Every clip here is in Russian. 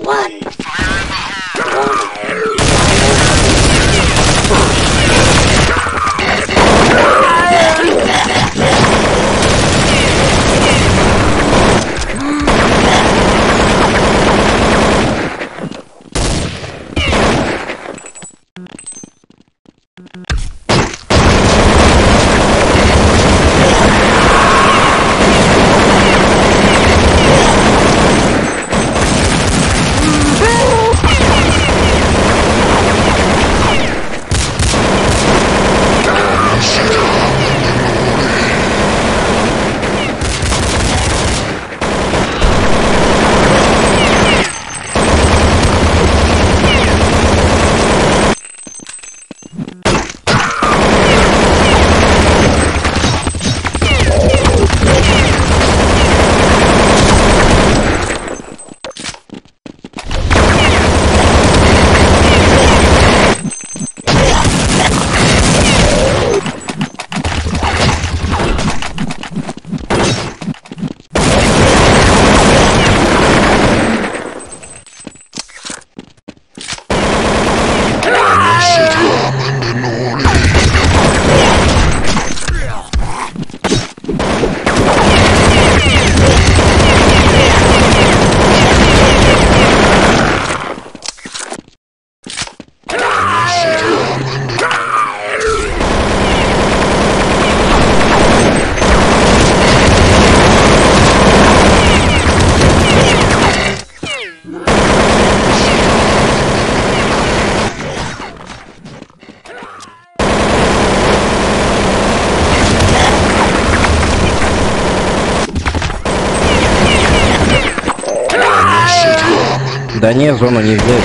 Да не, зону не взять.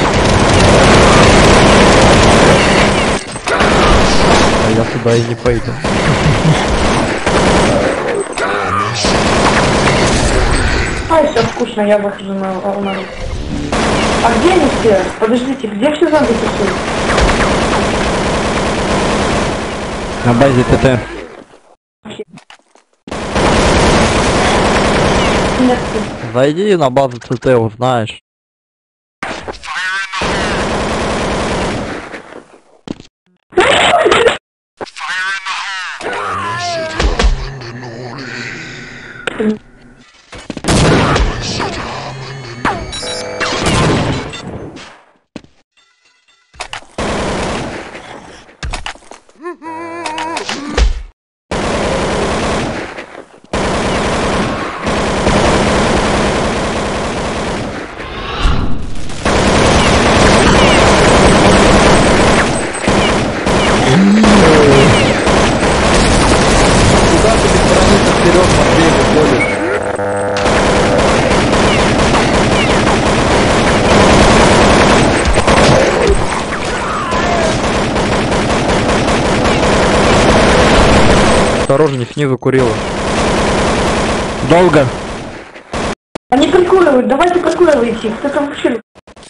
А я туда и не пойду. Ай, все вкусно, я выхожу на волну. А где они все? Подождите, где все зомби тусуют? На базе ТТ. Нет. Зайди на базу ТТ, узнаешь. Осторожней, снизу Курила. Долго. Они конкурируют, давайте конкурируйте. Кто там вообще?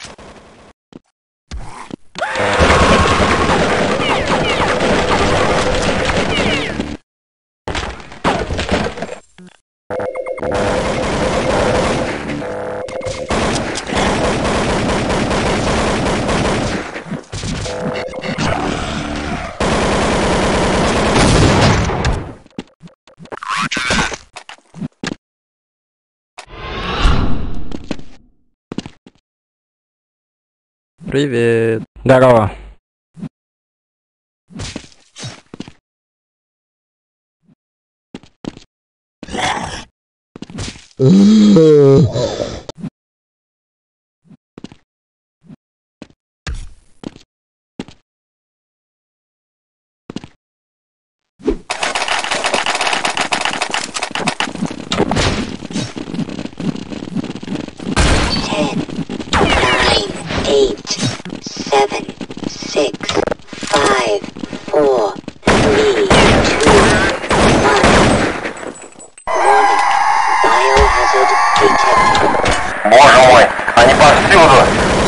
Привет. Здорово. Боже мой, они повсюду!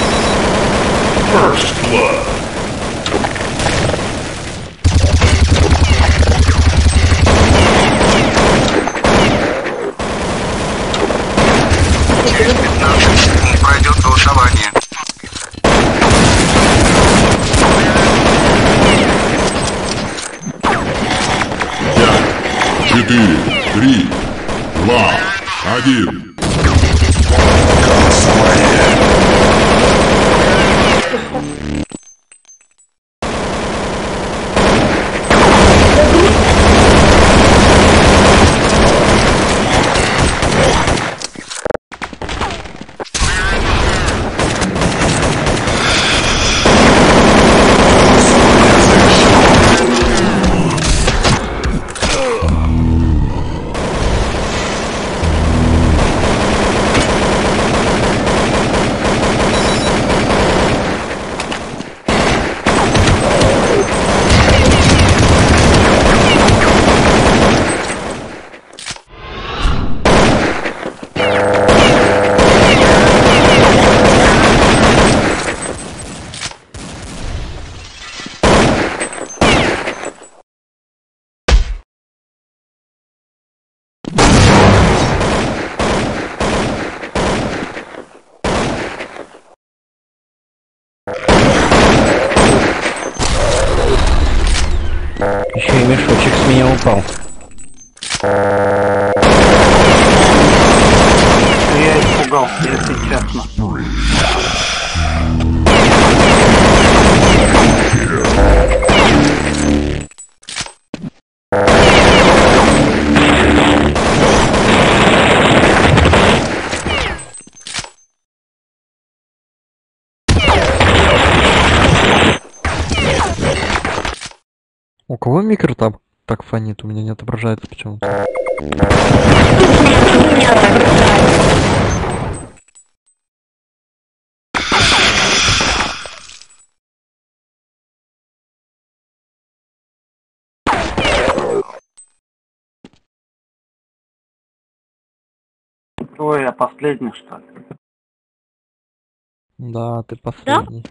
First blood. Не пройдет голосование. 1. Еще и мешочек с меня упал. Я испугался, если честно. У кого микро там так фонит? У меня не отображается почему-то. Ой, я последний, что ли? Да, ты последний.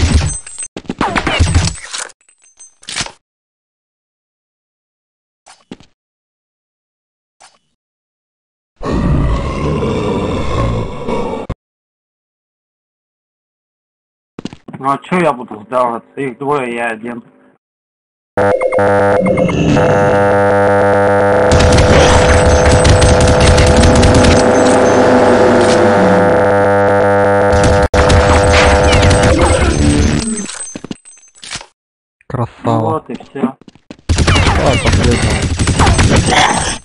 Ну а что я буду сдаваться? Их двое, я один. Красава. Вот и все. Давай последнего.